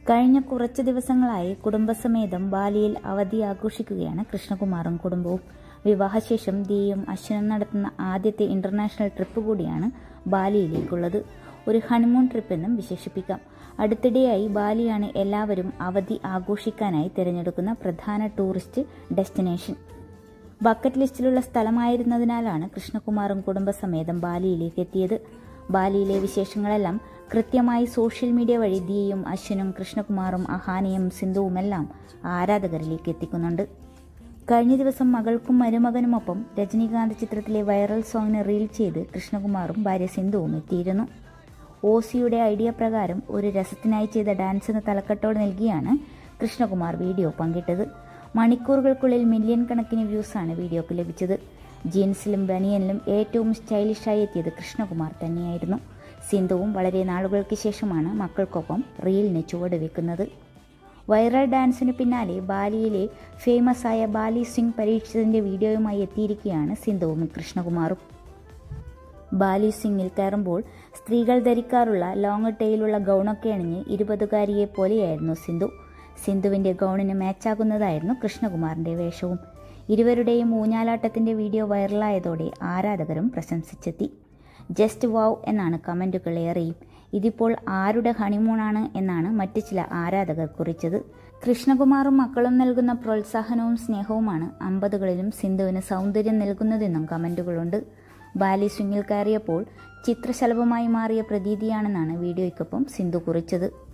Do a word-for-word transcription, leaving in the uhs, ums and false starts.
കഴിഞ്ഞ കുറച്ച് ദിവസങ്ങളായി കുടുംബസമേതം ബാലിയിൽ അവധി ആഘോഷിക്കുകയാണ് കൃഷ്ണകുമാറും കുടുംബവും. വിവാഹശേഷം ദിയയും അശ്വിനും നടത്തുന്ന ആദ്യത്തെ ഇന്റർനാഷണൽ ട്രിപ്പ് കൂടിയാണ് ബാലിയിലേക്കുള്ളത്. ഒരു ഹണിമൂൺ ട്രിപ്പ് എന്നും വിശേഷിപ്പിക്കാം. അടുത്തിടെയായി ബാലിയാണ് എല്ലാവരും അവധി ആഘോഷിക്കാനായി തിരഞ്ഞെടുക്കുന്ന പ്രധാന ടൂറിസ്റ്റ് ഡെസ്റ്റിനേഷൻ. ബക്കറ്റ് ലിസ്റ്റിലുള്ള സ്ഥലമായിരുന്നതിനാലാണ് കൃഷ്ണകുമാറും കുടുംബസമേതം ബാലിയിലേക്ക് എത്തിയത്. ബാലിയിലെ വിശേഷങ്ങളെല്ലാം കൃത്യമായി സോഷ്യൽ മീഡിയ വഴി ദിയയും അശ്വിനും കൃഷ്ണകുമാറും അഹാനയും സിന്ധുവുമെല്ലാം ആരാധകരിലേക്ക് എത്തിക്കുന്നുണ്ട്. കഴിഞ്ഞ ദിവസം മകൾക്കും മരുമകനുമൊപ്പം രജനീകാന്ത് ചിത്രത്തിലെ വൈറൽ സോങ്ങിന് റീൽ ചെയ്ത് കൃഷ്ണകുമാറും ഭാര്യ സിന്ധുവും എത്തിയിരുന്നു. ഓസിയുടെ ഐഡിയ പ്രകാരം ഒരു രസത്തിനായി ചെയ്ത ഡാൻസിന് തലക്കെട്ടോട് നൽകിയാണ് കൃഷ്ണകുമാർ വീഡിയോ പങ്കിട്ടത്. മണിക്കൂറുകൾക്കുള്ളിൽ മില്യൺ കണക്കിന് വ്യൂസാണ് വീഡിയോക്ക് ലഭിച്ചത്. ജീൻസിലും ബനിയനിലും ഏറ്റവും സ്റ്റൈലിഷായി എത്തിയത് കൃഷ്ണകുമാർ തന്നെയായിരുന്നു. സിന്ധുവും വളരെ നാളുകൾക്ക് ശേഷമാണ് മക്കൾക്കൊപ്പം റീലിന് ചുവടുവെക്കുന്നത്. വൈറൽ ഡാൻസിന് പിന്നാലെ ബാലിയിലെ ഫേമസ് ആയ ബാലി സ്വിംഗ് പരീക്ഷിച്ചതിൻ്റെ വീഡിയോയുമായി എത്തിയിരിക്കുകയാണ് സിന്ധുവും കൃഷ്ണകുമാറും. ബാലി സ്വിംഗിൽ കയറുമ്പോൾ സ്ത്രീകൾ ധരിക്കാറുള്ള ലോങ് ടൈലുള്ള ഗൗണൊക്കെ അണിഞ്ഞ് ഇരുപതുകാരിയെ പോലെയായിരുന്നു സിന്ധു. സിന്ധുവിൻ്റെ ഗൗണിന് മാച്ചാകുന്നതായിരുന്നു കൃഷ്ണകുമാറിൻ്റെ വേഷവും. ഇരുവരുടെയും ഊഞ്ഞാലാട്ടത്തിൻ്റെ വീഡിയോ വൈറലായതോടെ ആരാധകരും പ്രശംസിച്ചെത്തി. ജസ്റ്റ് വാവ് എന്നാണ് കമൻറ്റുകൾ ഏറെയും. ഇതിപ്പോൾ ആരുടെ ഹണിമൂണാണ് എന്നാണ് മറ്റ് ചില ആരാധകർ കുറിച്ചത്. കൃഷ്ണകുമാറും മക്കളും നൽകുന്ന പ്രോത്സാഹനവും സ്നേഹവുമാണ് അമ്പതുകളിലും സിന്ധുവിന് സൗന്ദര്യം നൽകുന്നതെന്നും കമൻറ്റുകളുണ്ട്. ബാലി സ്വിംഗിൽ കയറിയപ്പോൾ ചിത്രശലഭമായി മാറിയ പ്രതീതിയാണെന്നാണ് വീഡിയോയ്ക്കൊപ്പം സിന്ധു കുറിച്ചത്.